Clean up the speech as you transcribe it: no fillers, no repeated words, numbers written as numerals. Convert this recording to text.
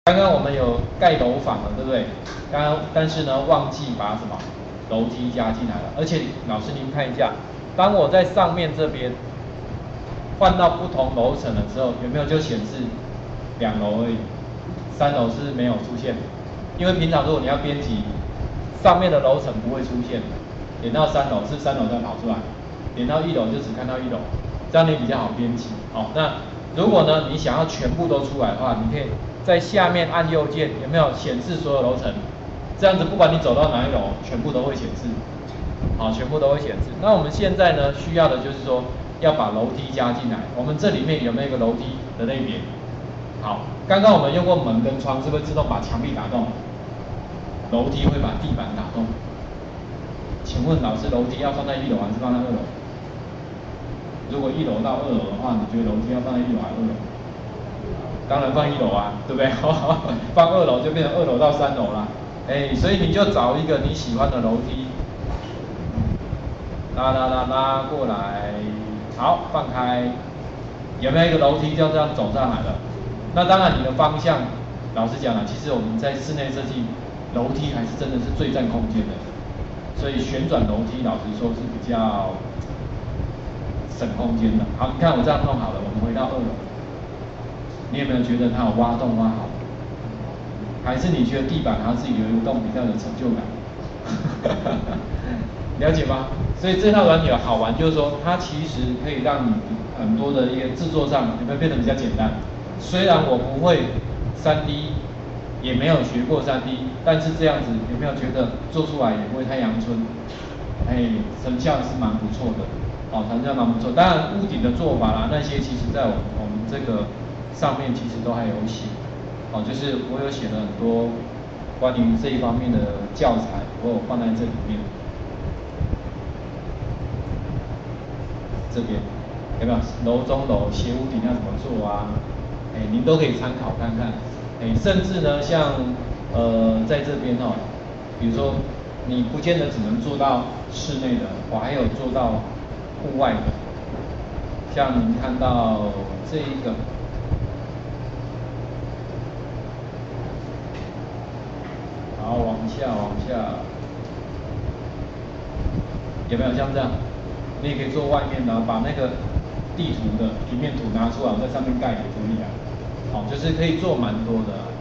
刚刚我们有盖楼房了，对不对？但是呢，忘记把什么楼梯加进来了。而且老师您看一下，当我在上面这边换到不同楼层的时候，有没有就显示2楼而已，3楼是没有出现的。因为平常如果你要编辑，上面的楼层不会出现，点到3楼是3楼再跑出来，点到1楼就只看到1楼，这样你比较好编辑。那如果呢你想要全部都出来的话，你可以在下面按右键，有没有显示所有楼层？这样子不管你走到哪一楼，全部都会显示，全部都会显示。那我们现在呢需要的就是说要把楼梯加进来。我们这里面有没有一个楼梯的类别？好，刚刚我们用过门跟窗，是不是自动把墙壁打洞？楼梯会把地板打洞。请问老师，楼梯要放在1楼还是放在2楼？如果1楼到2楼的话，你觉得楼梯要放在1楼还是2楼？当然放1楼啊，对不对？放2楼就变成2楼到3楼啦。所以你就找一个你喜欢的楼梯，拉过来，好，放开。有没有一个楼梯就这样走上来了？那当然你的方向，老实讲了，其实我们在室内设计，楼梯还是真的是最占空间的。所以旋转楼梯，老实说是比较省空间的。好，你看我这样弄好了，我们回到2楼，你有没有觉得它有挖洞挖好？还是你觉得地板它自己留一个洞比较有成就感？了解吗？所以这套软体好玩，就是说它其实可以让你很多的一个制作上有没有变得比较简单？虽然我不会3D， 也没有学过3D， 但是这样子有没有觉得做出来也不会太阳春？成效是蛮不错的，成效蛮不错。当然屋顶的做法啦，那些其实在我们这个上面其实都还有写，就是我有写了很多关于这一方面的教材，我有放在这里面。这边有没有楼中楼斜屋顶要怎么做啊？您都可以参考看看。甚至呢，像在这边比如说你不见得只能做到室内的，我还有做到户外的。像您看到这一个，好，往下，有没有像这样？你也可以做外面的，把那个地图的平面图拿出来，在上面盖也可以啊。就是可以做蛮多的。